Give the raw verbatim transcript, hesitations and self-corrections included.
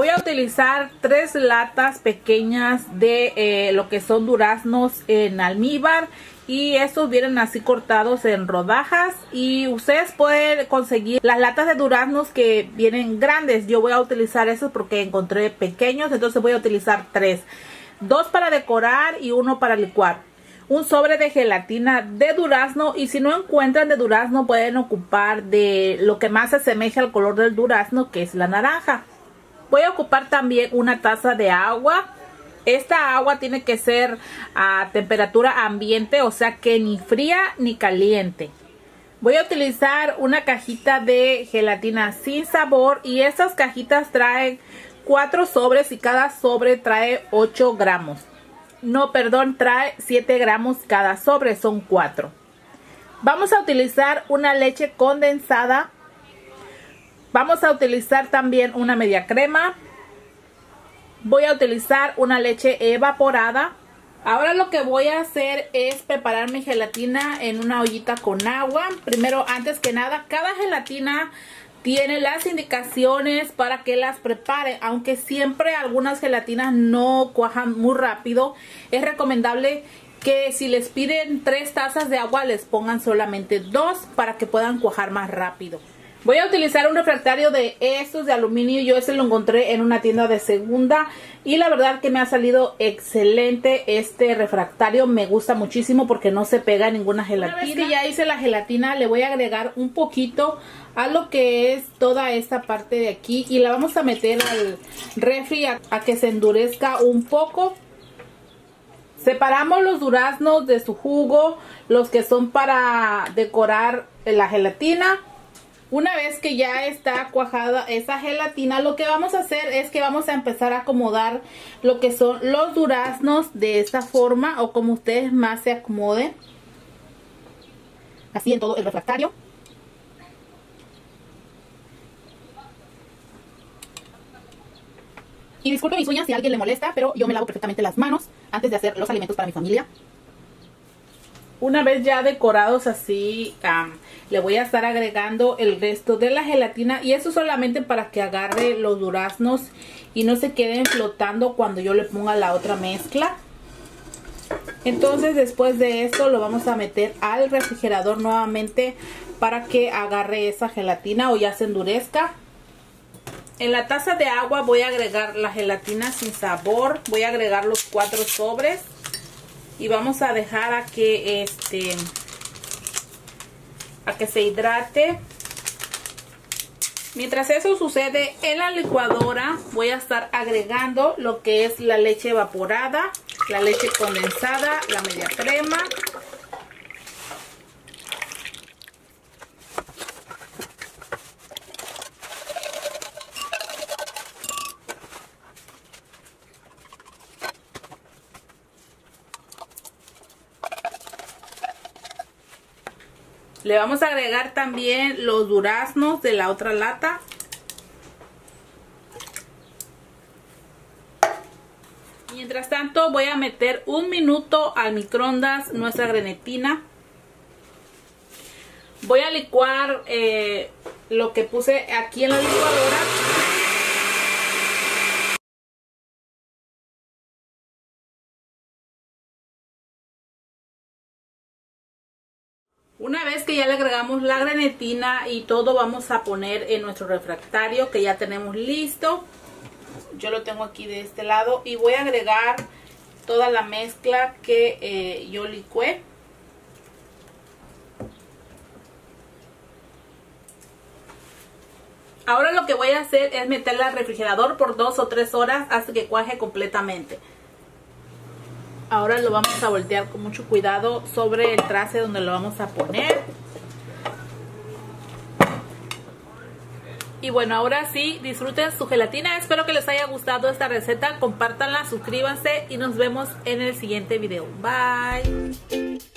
Voy a utilizar tres latas pequeñas de eh, lo que son duraznos en almíbar. Y estos vienen así cortados en rodajas. Y ustedes pueden conseguir las latas de duraznos que vienen grandes. Yo voy a utilizar esos porque encontré pequeños. Entonces voy a utilizar tres. Dos para decorar y uno para licuar. Un sobre de gelatina de durazno. Y si no encuentran de durazno, pueden ocupar de lo que más se asemeja al color del durazno, que es la naranja. Voy a ocupar también una taza de agua. Esta agua tiene que ser a temperatura ambiente, o sea que ni fría ni caliente. Voy a utilizar una cajita de gelatina sin sabor y estas cajitas traen cuatro sobres y cada sobre trae ocho gramos. No, perdón, trae siete gramos cada sobre, son cuatro. Vamos a utilizar una leche condensada. Vamos a utilizar también una media crema. Voy a utilizar una leche evaporada. Ahora lo que voy a hacer es preparar mi gelatina en una ollita con agua. Primero, antes que nada, cada gelatina tiene las indicaciones para que las prepare. Aunque siempre algunas gelatinas no cuajan muy rápido, es recomendable que si les piden tres tazas de agua, les pongan solamente dos para que puedan cuajar más rápido. Voy a utilizar un refractario de estos de aluminio. Yo ese lo encontré en una tienda de segunda. Y la verdad que me ha salido excelente este refractario. Me gusta muchísimo porque no se pega ninguna gelatina. Una vez que ya hice la gelatina, le voy a agregar un poquito a lo que es toda esta parte de aquí. Y la vamos a meter al refri a, a que se endurezca un poco. Separamos los duraznos de su jugo, los que son para decorar la gelatina. Una vez que ya está cuajada esa gelatina, lo que vamos a hacer es que vamos a empezar a acomodar lo que son los duraznos de esta forma o como ustedes más se acomoden. Así en todo el refractario. Y disculpen mis uñas si a alguien le molesta, pero yo me lavo perfectamente las manos antes de hacer los alimentos para mi familia. Una vez ya decorados así, um, le voy a estar agregando el resto de la gelatina. Y eso solamente para que agarre los duraznos y no se queden flotando cuando yo le ponga la otra mezcla. Entonces después de esto lo vamos a meter al refrigerador nuevamente para que agarre esa gelatina o ya se endurezca. En la taza de agua voy a agregar la gelatina sin sabor. Voy a agregar los cuatro sobres. Y vamos a dejar a que este a que se hidrate. Mientras eso sucede, en la licuadora voy a estar agregando lo que es la leche evaporada, la leche condensada, la media crema. Le vamos a agregar también los duraznos de la otra lata. Mientras tanto voy a meter un minuto al microondas nuestra grenetina. Voy a licuar eh, lo que puse aquí en la licuadora. Una vez que ya le agregamos la grenetina y todo, vamos a poner en nuestro refractario que ya tenemos listo. Yo lo tengo aquí de este lado y voy a agregar toda la mezcla que eh, yo licué. Ahora lo que voy a hacer es meterla al refrigerador por dos o tres horas hasta que cuaje completamente. Ahora lo vamos a voltear con mucho cuidado sobre el traste donde lo vamos a poner. Y bueno, ahora sí, disfruten su gelatina. Espero que les haya gustado esta receta. Compártanla, suscríbanse y nos vemos en el siguiente video. Bye.